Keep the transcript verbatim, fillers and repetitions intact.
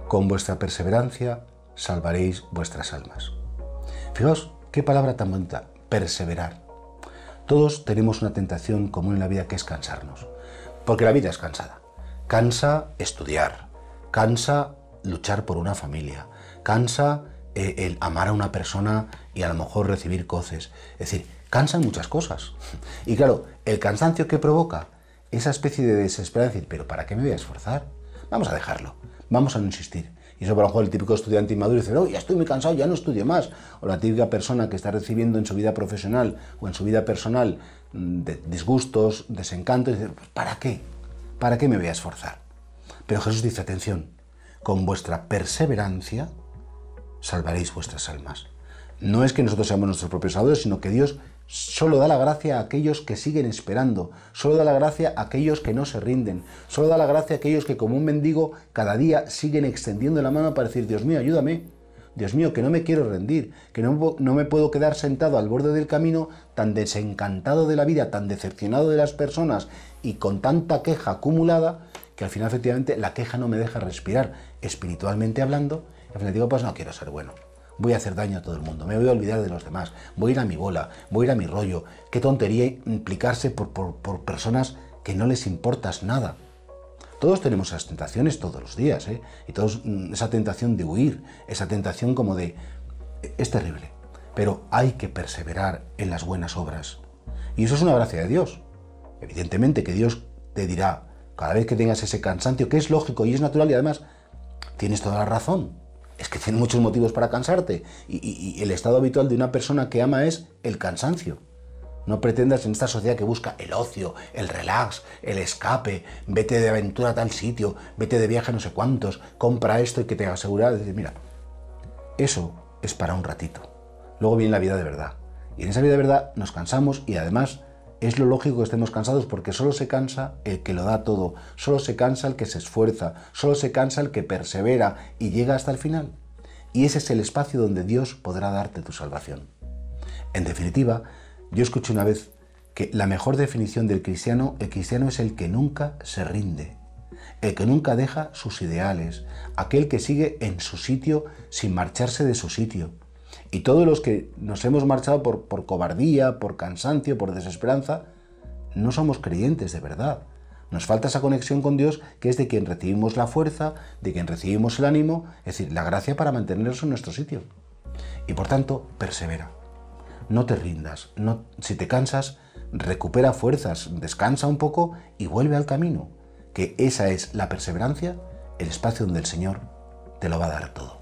con vuestra perseverancia salvaréis vuestras almas. Fijaos qué palabra tan bonita, perseverar. Todos tenemos una tentación común en la vida que es cansarnos, porque la vida es cansada. Cansa estudiar, cansa luchar por una familia, cansa eh, el amar a una persona y a lo mejor recibir coces. Es decir, cansan muchas cosas. Y claro, el cansancio que provoca esa especie de desesperanza, decir, pero ¿para qué me voy a esforzar? Vamos a dejarlo, vamos a no insistir. Y eso, por lo mejor, el típico estudiante inmaduro dice, no, ya estoy muy cansado, ya no estudio más. O la típica persona que está recibiendo en su vida profesional o en su vida personal de disgustos, desencantos, dice, ¿para qué? ¿Para qué me voy a esforzar? Pero Jesús dice, atención, con vuestra perseverancia salvaréis vuestras almas. No es que nosotros seamos nuestros propios salvadores, sino que Dios solo da la gracia a aquellos que siguen esperando, solo da la gracia a aquellos que no se rinden, solo da la gracia a aquellos que como un mendigo cada día siguen extendiendo la mano para decir, Dios mío, ayúdame, Dios mío, que no me quiero rendir, que no, no me puedo quedar sentado al borde del camino tan desencantado de la vida, tan decepcionado de las personas y con tanta queja acumulada que al final efectivamente la queja no me deja respirar espiritualmente hablando y al final digo, pues no quiero ser bueno. Voy a hacer daño a todo el mundo, me voy a olvidar de los demás, voy a ir a mi bola, voy a ir a mi rollo. Qué tontería implicarse por, por, por personas que no les importas nada. Todos tenemos esas tentaciones todos los días, ¿eh? Y todos esa tentación de huir, esa tentación como de... Es terrible, pero hay que perseverar en las buenas obras. Y eso es una gracia de Dios. Evidentemente que Dios te dirá, cada vez que tengas ese cansancio, que es lógico y es natural y además tienes toda la razón. Es que tiene muchos motivos para cansarte y, y, y el estado habitual de una persona que ama es el cansancio. No pretendas en esta sociedad que busca el ocio, el relax, el escape, vete de aventura a tal sitio, vete de viaje a no sé cuántos, compra esto y que te asegura de decir, mira, eso es para un ratito. Luego viene la vida de verdad. Y en esa vida de verdad nos cansamos y además es lo lógico que estemos cansados porque solo se cansa el que lo da todo, solo se cansa el que se esfuerza, solo se cansa el que persevera y llega hasta el final. Y ese es el espacio donde Dios podrá darte tu salvación. En definitiva, yo escuché una vez que la mejor definición del cristiano, el cristiano es el que nunca se rinde, el que nunca deja sus ideales, aquel que sigue en su sitio sin marcharse de su sitio. Y todos los que nos hemos marchado por, por cobardía, por cansancio, por desesperanza, no somos creyentes de verdad. Nos falta esa conexión con Dios que es de quien recibimos la fuerza, de quien recibimos el ánimo, es decir, la gracia para mantenernos en nuestro sitio. Y por tanto, persevera. No te rindas. No, si te cansas, recupera fuerzas, descansa un poco y vuelve al camino. Que esa es la perseverancia, el espacio donde el Señor te lo va a dar todo.